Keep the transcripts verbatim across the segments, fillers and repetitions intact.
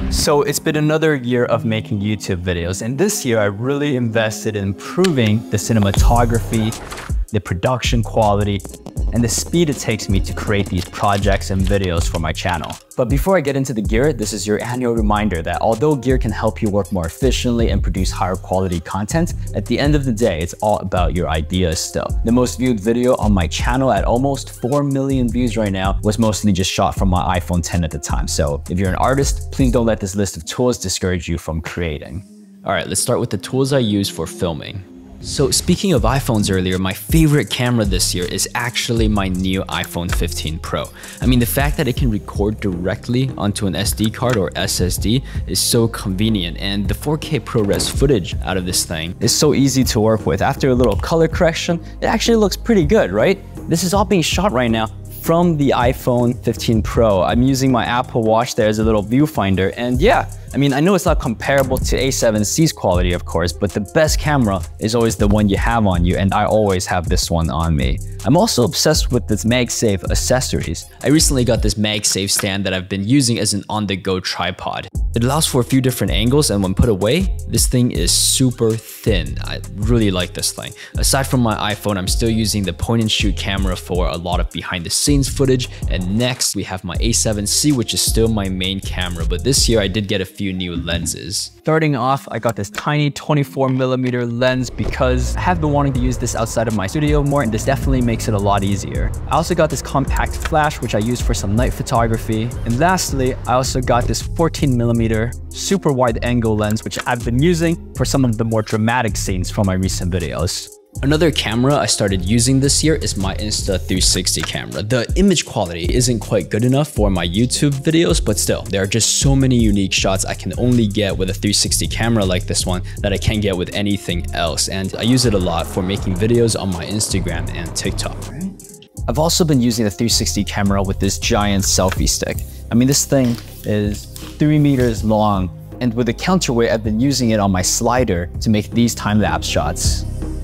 So it's been another year of making YouTube videos, and this year I really invested in improving the cinematography, the production quality, and the speed it takes me to create these projects and videos for my channel. But before I get into the gear, this is your annual reminder that although gear can help you work more efficiently and produce higher quality content, at the end of the day, it's all about your ideas still. The most viewed video on my channel at almost four million views right now was mostly just shot from my iPhone ten at the time. So if you're an artist, please don't let this list of tools discourage you from creating. All right, let's start with the tools I use for filming. So speaking of iPhones earlier, my favorite camera this year is actually my new iPhone fifteen Pro. I mean, the fact that it can record directly onto an S D card or S S D is so convenient, and the four K ProRes footage out of this thing is so easy to work with. After a little color correction, it actually looks pretty good, right? This is all being shot right now from the iPhone fifteen Pro. I'm using my Apple Watch there as a little viewfinder, and yeah, I mean, I know it's not comparable to A seven C's quality, of course, but the best camera is always the one you have on you, and I always have this one on me. I'm also obsessed with this MagSafe accessories. I recently got this MagSafe stand that I've been using as an on-the-go tripod. It allows for a few different angles, and when put away, this thing is super thin. I really like this thing. Aside from my iPhone, I'm still using the point-and-shoot camera for a lot of behind-the-scenes footage, and next we have my A seven C, which is still my main camera, but this year I did get a few new lenses. Starting off, I got this tiny twenty-four millimeter lens because I have been wanting to use this outside of my studio more, and this definitely makes it a lot easier. I also got this compact flash, which I use for some night photography. And lastly, I also got this fourteen millimeter super wide angle lens, which I've been using for some of the more dramatic scenes from my recent videos. Another camera I started using this year is my Insta three sixty camera. The image quality isn't quite good enough for my YouTube videos, but still, there are just so many unique shots I can only get with a three sixty camera like this one that I can't get with anything else, and I use it a lot for making videos on my Instagram and TikTok. I've also been using the three sixty camera with this giant selfie stick. I mean, this thing is three meters long, and with the counterweight, I've been using it on my slider to make these time-lapse shots.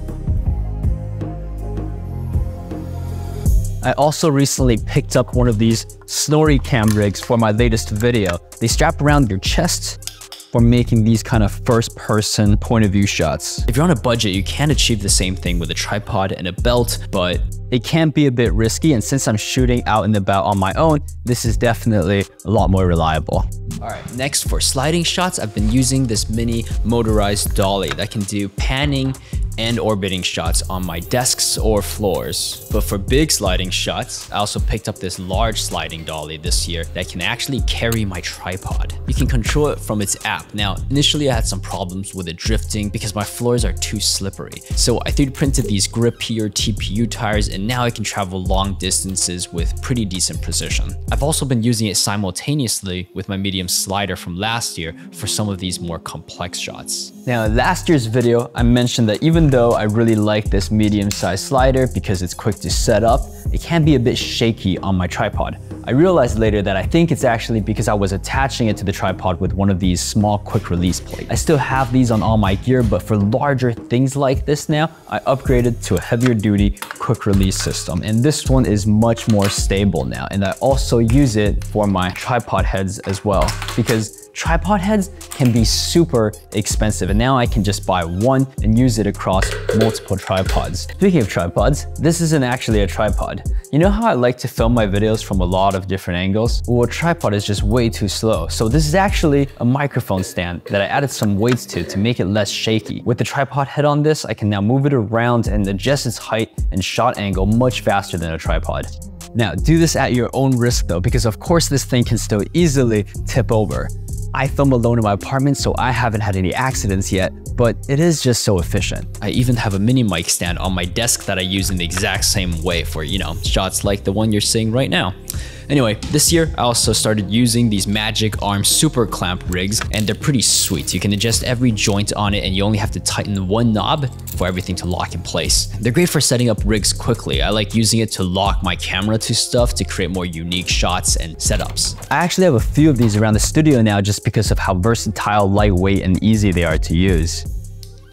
I also recently picked up one of these Snorri cam rigs for my latest video. They strap around your chest for making these kind of first-person point-of-view shots. If you're on a budget, you can achieve the same thing with a tripod and a belt, but it can be a bit risky, and since I'm shooting out and about on my own, this is definitely a lot more reliable. All right, next for sliding shots, I've been using this mini motorized dolly that can do panning and orbiting shots on my desks or floors. But for big sliding shots, I also picked up this large sliding dolly this year that can actually carry my tripod. You can control it from its app. Now, initially I had some problems with it drifting because my floors are too slippery. So I three D printed these grippier T P U tires, and now I can travel long distances with pretty decent precision. I've also been using it simultaneously with my medium slider from last year for some of these more complex shots. Now, in last year's video, I mentioned that even though I really like this medium-sized slider because it's quick to set up, it can be a bit shaky on my tripod. I realized later that I think it's actually because I was attaching it to the tripod with one of these small quick release plates. I still have these on all my gear, but for larger things like this now, I upgraded to a heavier duty quick release system, and this one is much more stable now. And I also use it for my tripod heads as well, because tripod heads can be super expensive, and now I can just buy one and use it across multiple tripods. Speaking of tripods, this isn't actually a tripod. You know how I like to film my videos from a lot of different angles? Well, a tripod is just way too slow. So this is actually a microphone stand that I added some weights to to make it less shaky. With the tripod head on this, I can now move it around and adjust its height and shot angle much faster than a tripod. Now, do this at your own risk though, because of course this thing can still easily tip over. I film alone in my apartment, so I haven't had any accidents yet, but it is just so efficient. I even have a mini mic stand on my desk that I use in the exact same way for, you know, shots like the one you're seeing right now. Anyway, this year I also started using these Magic Arm super clamp rigs, and they're pretty sweet. You can adjust every joint on it, and you only have to tighten one knob for everything to lock in place. They're great for setting up rigs quickly. I like using it to lock my camera to stuff to create more unique shots and setups. I actually have a few of these around the studio now just because of how versatile, lightweight, and easy they are to use.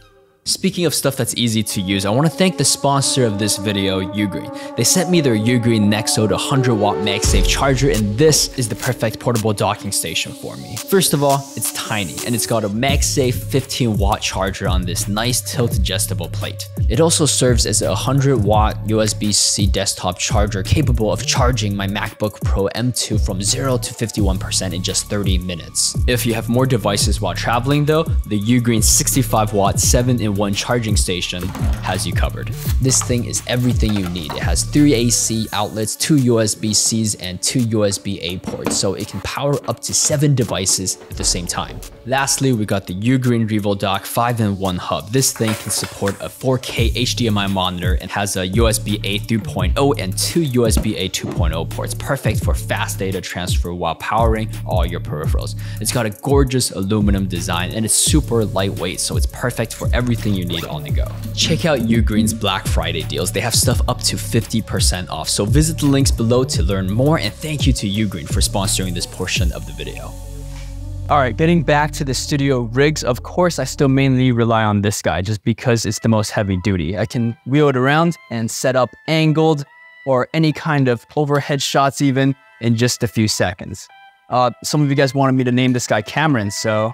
Speaking of stuff that's easy to use, I want to thank the sponsor of this video, Ugreen. They sent me their Ugreen Nexode one hundred watt MagSafe charger, and this is the perfect portable docking station for me. First of all, it's tiny, and it's got a MagSafe fifteen watt charger on this nice tilt adjustable plate. It also serves as a one hundred watt U S B C desktop charger capable of charging my MacBook Pro M two from zero to fifty-one percent in just thirty minutes. If you have more devices while traveling though, the Ugreen sixty-five watt seven in one charging station has you covered. This thing is everything you need. It has three A C outlets, two U S B Cs, and two U S B A ports, so it can power up to seven devices at the same time. Lastly, we got the Ugreen RevoDock five in one hub. This thing can support a four K H D M I monitor and has a U S B A three point oh and two U S B A two point oh ports, perfect for fast data transfer while powering all your peripherals. It's got a gorgeous aluminum design and it's super lightweight, so it's perfect for everything you need on the go. Check out Ugreen's Black Friday deals. They have stuff up to fifty percent off, so visit the links below to learn more, and thank you to Ugreen for sponsoring this portion of the video. All right, getting back to the studio rigs, of course, I still mainly rely on this guy just because it's the most heavy duty. I can wheel it around and set up angled or any kind of overhead shots even in just a few seconds. Uh, some of you guys wanted me to name this guy Cameron, so...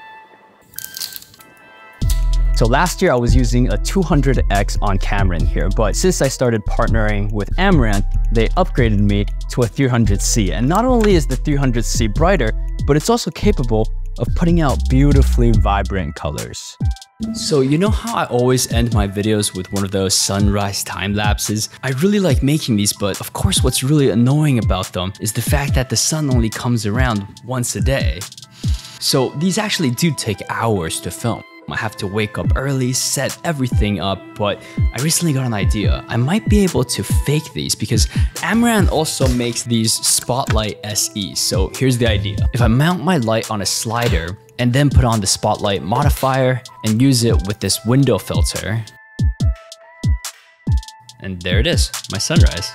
So last year I was using a two hundred X on Cameron here, but since I started partnering with Amaran, they upgraded me to a three hundred C. And not only is the three hundred C brighter, but it's also capable of putting out beautifully vibrant colors. So you know how I always end my videos with one of those sunrise time lapses? I really like making these, but of course what's really annoying about them is the fact that the sun only comes around once a day. So these actually do take hours to film. I have to wake up early, set everything up, but I recently got an idea. I might be able to fake these because Amaran also makes these Spotlight S Es. So here's the idea. If I mount my light on a slider and then put on the Spotlight modifier and use it with this window filter, and there it is, my sunrise.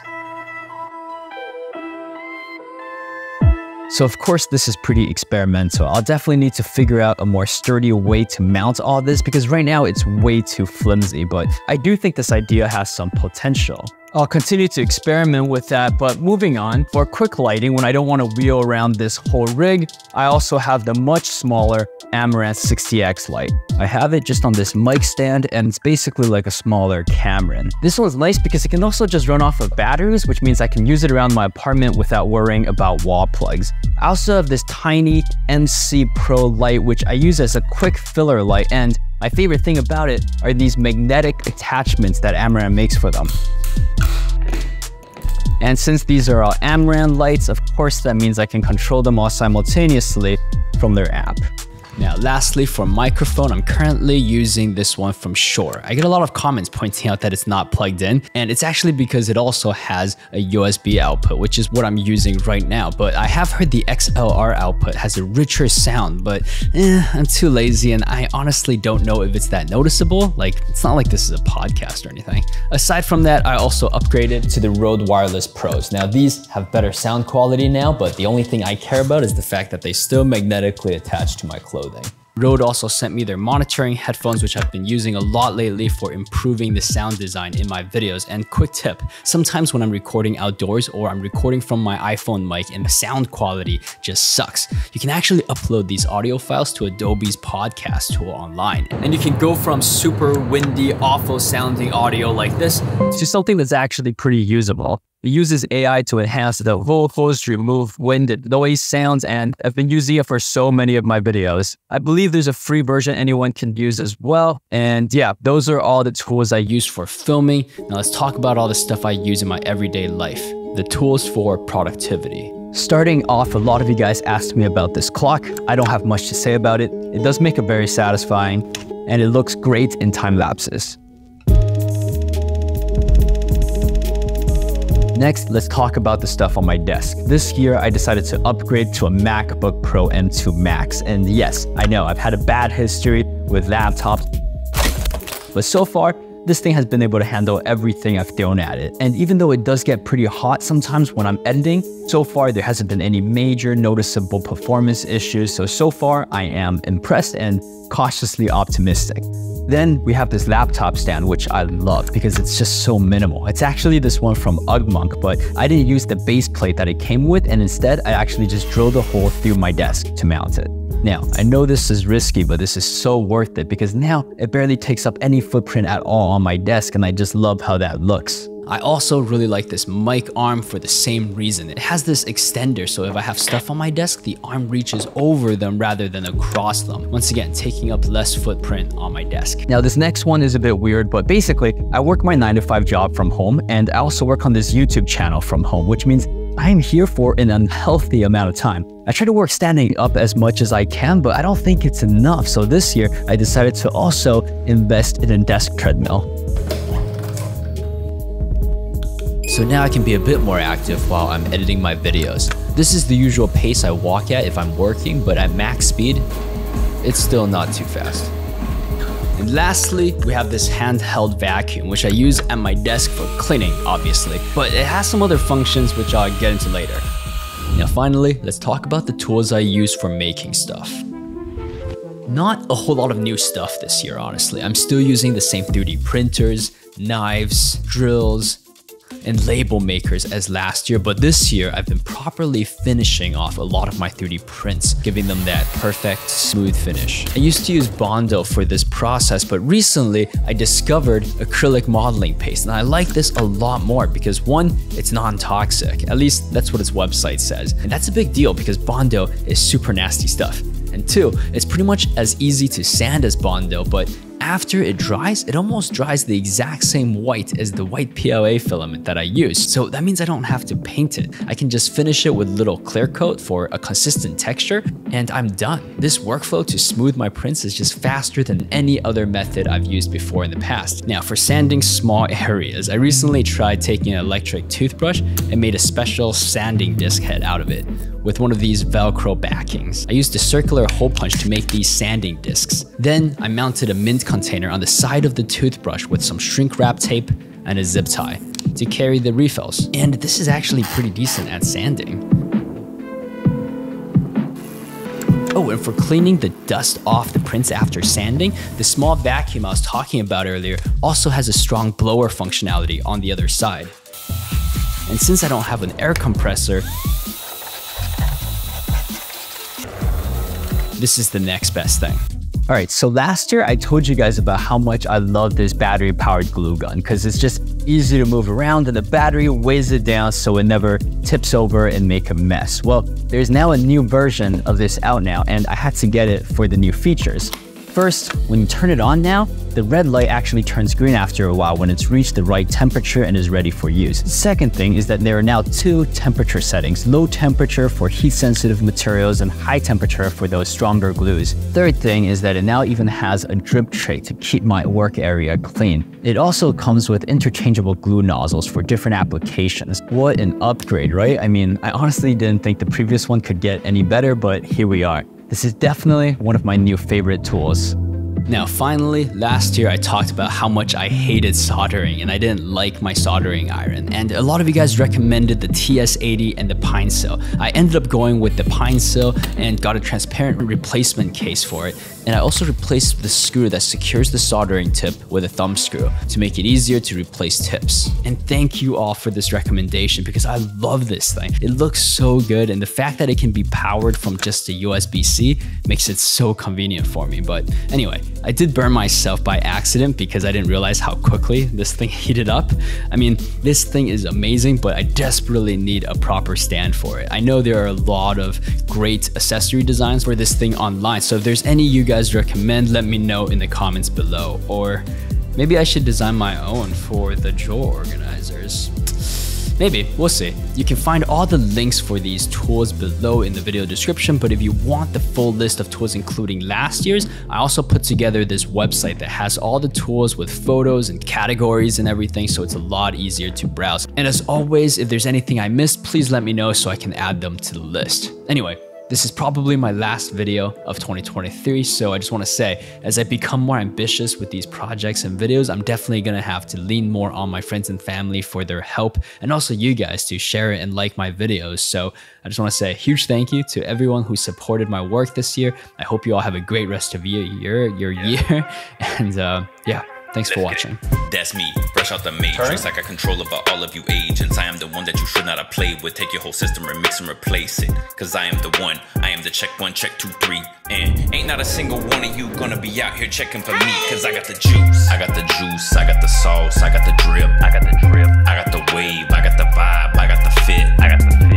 So of course this is pretty experimental. I'll definitely need to figure out a more sturdy way to mount all this because right now it's way too flimsy, but I do think this idea has some potential. I'll continue to experiment with that, but moving on, for quick lighting, when I don't want to wheel around this whole rig, I also have the much smaller Amaran sixty X light. I have it just on this mic stand, and it's basically like a smaller Cameron. This one's nice because it can also just run off of batteries, which means I can use it around my apartment without worrying about wall plugs. I also have this tiny M C Pro light, which I use as a quick filler light, and my favorite thing about it are these magnetic attachments that Amaran makes for them. And since these are all Amaran lights, of course that means I can control them all simultaneously from their app. Now, lastly, for microphone, I'm currently using this one from Shure. I get a lot of comments pointing out that it's not plugged in, and it's actually because it also has a U S B output, which is what I'm using right now. But I have heard the X L R output has a richer sound, but eh, I'm too lazy, and I honestly don't know if it's that noticeable. Like, it's not like this is a podcast or anything. Aside from that, I also upgraded to the Rode Wireless Pros. Now, these have better sound quality now, but the only thing I care about is the fact that they still magnetically attach to my clothing. Rode also sent me their monitoring headphones, which I've been using a lot lately for improving the sound design in my videos. And quick tip, sometimes when I'm recording outdoors or I'm recording from my iPhone mic and the sound quality just sucks, you can actually upload these audio files to Adobe's podcast tool online. And you can go from super windy, awful sounding audio like this to something that's actually pretty usable. It uses A I to enhance the vocals, remove wind, noise, sounds, and I've been using it for so many of my videos. I believe there's a free version anyone can use as well. And yeah, those are all the tools I use for filming. Now let's talk about all the stuff I use in my everyday life. The tools for productivity. Starting off, a lot of you guys asked me about this clock. I don't have much to say about it. It does make it very satisfying, and it looks great in time lapses. Next, let's talk about the stuff on my desk. This year, I decided to upgrade to a MacBook Pro M two Max. And yes, I know I've had a bad history with laptops, but so far, this thing has been able to handle everything I've thrown at it. And even though it does get pretty hot sometimes when I'm editing, so far there hasn't been any major noticeable performance issues. So, so far I am impressed and cautiously optimistic. Then we have this laptop stand, which I love because it's just so minimal. It's actually this one from Ugmonk, but I didn't use the base plate that it came with, and instead I actually just drilled a hole through my desk to mount it. Now, I know this is risky, but this is so worth it because now it barely takes up any footprint at all on my desk, and I just love how that looks. I also really like this mic arm for the same reason. It has this extender, so if I have stuff on my desk, the arm reaches over them rather than across them. Once again, taking up less footprint on my desk. Now, this next one is a bit weird, but basically, I work my nine to five job from home, and I also work on this YouTube channel from home, which means I'm here for an unhealthy amount of time. I try to work standing up as much as I can, but I don't think it's enough. So this year, I decided to also invest in a desk treadmill. So now I can be a bit more active while I'm editing my videos. This is the usual pace I walk at if I'm working, but at max speed, it's still not too fast. And lastly, we have this handheld vacuum, which I use at my desk for cleaning, obviously, but it has some other functions which I'll get into later. Now finally, let's talk about the tools I use for making stuff. Not a whole lot of new stuff this year, honestly. I'm still using the same three D printers, knives, drills, and label makers as last year, but this year I've been properly finishing off a lot of my three D prints, giving them that perfect smooth finish. I used to use Bondo for this process, but recently I discovered acrylic modeling paste, and I like this a lot more because one, it's non-toxic, at least that's what its website says, and that's a big deal because Bondo is super nasty stuff. And two, it's pretty much as easy to sand as Bondo, but after it dries, it almost dries the exact same white as the white P L A filament that I use. So that means I don't have to paint it. I can just finish it with a little clear coat for a consistent texture, and I'm done. This workflow to smooth my prints is just faster than any other method I've used before in the past. Now, for sanding small areas, I recently tried taking an electric toothbrush and made a special sanding disc head out of it with one of these Velcro backings. I used a circular hole punch to make these sanding discs. Then I mounted a mint container on the side of the toothbrush with some shrink wrap tape and a zip tie to carry the refills. And this is actually pretty decent at sanding. Oh, and for cleaning the dust off the prints after sanding, the small vacuum I was talking about earlier also has a strong blower functionality on the other side. And since I don't have an air compressor, this is the next best thing. All right, so last year I told you guys about how much I love this battery powered glue gun because it's just easy to move around and the battery weighs it down so it never tips over and make a mess. Well, there's now a new version of this out now, and I had to get it for the new features. First, when you turn it on now, the red light actually turns green after a while when it's reached the right temperature and is ready for use. Second thing is that there are now two temperature settings, low temperature for heat-sensitive materials and high temperature for those stronger glues. Third thing is that it now even has a drip tray to keep my work area clean. It also comes with interchangeable glue nozzles for different applications. What an upgrade, right? I mean, I honestly didn't think the previous one could get any better, but here we are. This is definitely one of my new favorite tools. Now finally, last year I talked about how much I hated soldering and I didn't like my soldering iron, and a lot of you guys recommended the T S eighty and the Pine-Sil. I ended up going with the Pine-Sil and got a transparent replacement case for it, and I also replaced the screw that secures the soldering tip with a thumb screw to make it easier to replace tips. And thank you all for this recommendation because I love this thing. It looks so good, and the fact that it can be powered from just a U S B C makes it so convenient for me. But anyway, I did burn myself by accident because I didn't realize how quickly this thing heated up. I mean, this thing is amazing, but I desperately need a proper stand for it. I know there are a lot of great accessory designs for this thing online, so if there's any you guys recommend, let me know in the comments below. Or maybe I should design my own for the drawer organizers. Maybe, we'll see. You can find all the links for these tools below in the video description, but if you want the full list of tools including last year's, I also put together this website that has all the tools with photos and categories and everything, so it's a lot easier to browse. And as always, if there's anything I missed, please let me know so I can add them to the list. Anyway, This is probably my last video of twenty twenty-three, so I just want to say, as I become more ambitious with these projects and videos, I'm definitely going to have to lean more on my friends and family for their help, and also you guys to share it and like my videos. So I just want to say a huge thank you to everyone who supported my work this year. I hope you all have a great rest of your year, your yeah. year, and uh, yeah. Thanks for watching. That's me, fresh out the matrix. I got control over all of you agents. I am the one that you should not have played with. Take your whole system, remix and replace it. Cause I am the one, I am the check one, check two, three. And ain't not a single one of you gonna be out here checking for me. Cause I got the juice, I got the juice, I got the sauce, I got the drip, I got the drip, I got the wave, I got the vibe, I got the fit, I got the fit.